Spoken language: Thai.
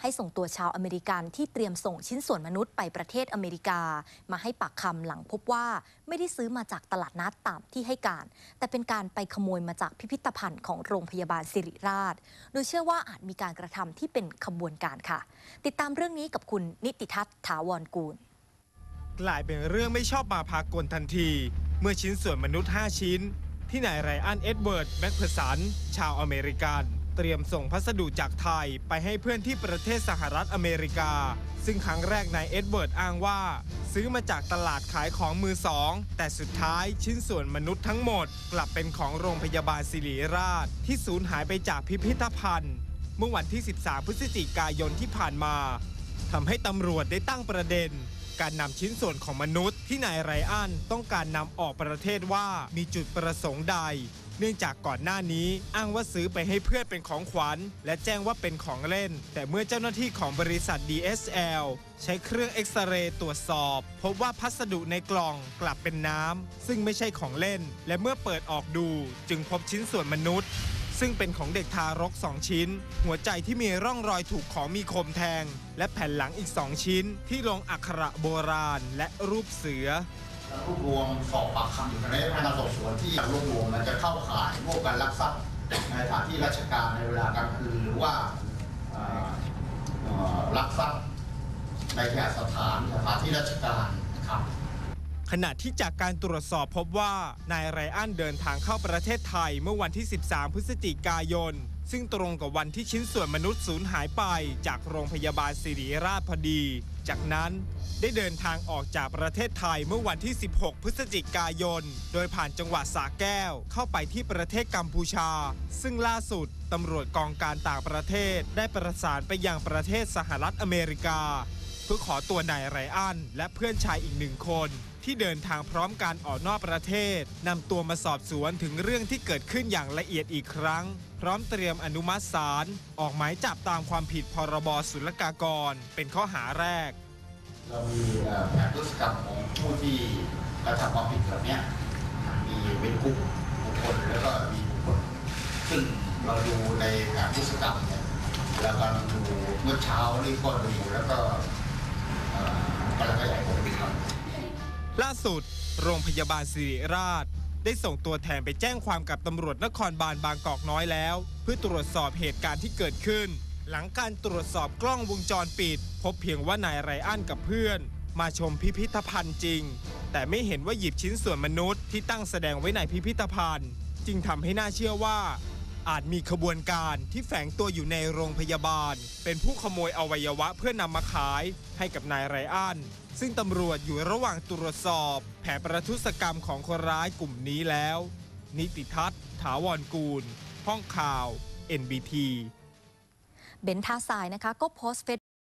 ให้ส่งตัวชาวอเมริกันที่เตรียมส่งชิ้นส่วนมนุษย์ไปประเทศอเมริกามาให้ปากคำหลังพบว่าไม่ได้ซื้อมาจากตลาดนัดตามที่ให้การแต่เป็นการไปขโมยมาจากพิพิธภัณฑ์ของโรงพยาบาลศิริราชโดยเชื่อว่าอาจมีการกระทำที่เป็นขบวนการค่ะติดตามเรื่องนี้กับคุณนิติทัศน์ถาวรกูลกลายเป็นเรื่องไม่ชอบมาพากลทันทีเมื่อชิ้นส่วนมนุษย์5ชิ้นที่นายไรอันเอ็ดเวิร์ดแม็กเพอร์สันชาวอเมริกันเตรียมส่งพัสดุจากไทยไปให้เพื่อนที่ประเทศสหรัฐอเมริกาซึ่งครั้งแรกนายเอ็ดเวิร์ดอ้างว่าซื้อมาจากตลาดขายของมือสองแต่สุดท้ายชิ้นส่วนมนุษย์ทั้งหมดกลับเป็นของโรงพยาบาลศิริราชที่สูญหายไปจากพิพิธภัณฑ์เมื่อวันที่13 พฤศจิกายนที่ผ่านมาทำให้ตำรวจได้ตั้งประเด็นการนำชิ้นส่วนของมนุษย์ที่นายไรอันต้องการนำออกประเทศว่ามีจุดประสงค์ใดเนื่องจากก่อนหน้านี้อ้างว่าซื้อไปให้เพื่อนเป็นของขวัญและแจ้งว่าเป็นของเล่นแต่เมื่อเจ้าหน้าที่ของบริษัท DSL ใช้เครื่องเอ็กซเรย์ตรวจสอบพบว่าพัสดุในกล่องกลับเป็นน้ำซึ่งไม่ใช่ของเล่นและเมื่อเปิดออกดูจึงพบชิ้นส่วนมนุษย์ซึ่งเป็นของเด็กทารก2ชิ้นหัวใจที่มีร่องรอยถูกของมีคมแทงและแผ่นหลังอีก2ชิ้นที่ลงอักขระโบราณและรูปเสือรวบรวมสอบปากคำอยู่ในพนักงานสอบสวนที่รวบรวมมันจะเข้าข่ายร่วมกันลักทรัพย์ในสถานที่ราชการในเวลากลางคืนหรือว่าลักทรัพย์ในแก่สถานที่ราชการครับขณะที่จากการตรวจสอบพบว่านายไรอันเดินทางเข้าประเทศไทยเมื่อวันที่13 พฤศจิกายนซึ่งตรงกับวันที่ชิ้นส่วนมนุษย์สูญหายไปจากโรงพยาบาลศิริราชพอดีจากนั้นได้เดินทางออกจากประเทศไทยเมื่อวันที่ 16 พฤศจิกายนโดยผ่านจังหวัดสระแก้วเข้าไปที่ประเทศกัมพูชาซึ่งล่าสุดตำรวจกองการต่างประเทศได้ประสานไปยังประเทศสหรัฐอเมริกาเพื่อขอตัวนายไรอันและเพื่อนชายอีก1 คนที่เดินทางพร้อมการออกนอกประเทศนำตัวมาสอบสวนถึงเรื่องที่เกิดขึ้นอย่างละเอียดอีกครั้งพร้อมเตรียมอนุมัติศาลออกหมายจับตามความผิดพรบศุลกากรเป็นข้อหาแรกเรามีแผนพฤติกรรมของผู้ที่กระทำความผิดแบบนี้มีเป็นบุคคลแล้วก็มีบุคคลซึ่งเราดูในแผนพฤติกรรมเนี่ยแล้วก็ดูเมื่อเช้านี่ก็ดูแล้วก็กำลังขยายผลอีกครับล่าสุดโรงพยาบาลศิริราชได้ส่งตัวแทนไปแจ้งความกับตำรวจนครบาลบางกอกน้อยแล้วเพื่อตรวจสอบเหตุการณ์ที่เกิดขึ้นหลังการตรวจสอบกล้องวงจรปิดพบเพียงว่านายไรอันกับเพื่อนมาชมพิพิธภัณฑ์จริงแต่ไม่เห็นว่าหยิบชิ้นส่วนมนุษย์ที่ตั้งแสดงไว้ในพิพิธภัณฑ์จึงทำให้น่าเชื่อว่าอาจมีขบวนการที่แฝงตัวอยู่ในโรงพยาบาลเป็นผู้ขโมยอวัยวะเพื่อนำมาขายให้กับนายไรอันซึ่งตำรวจอยู่ระหว่างตรวจสอบแผนประทุษกรรมของคนร้ายกลุ่มนี้แล้วนิติทัศน์ถาวรกูลห้องข่าว NBT เบนท่าทรายนะคะก็โพสต์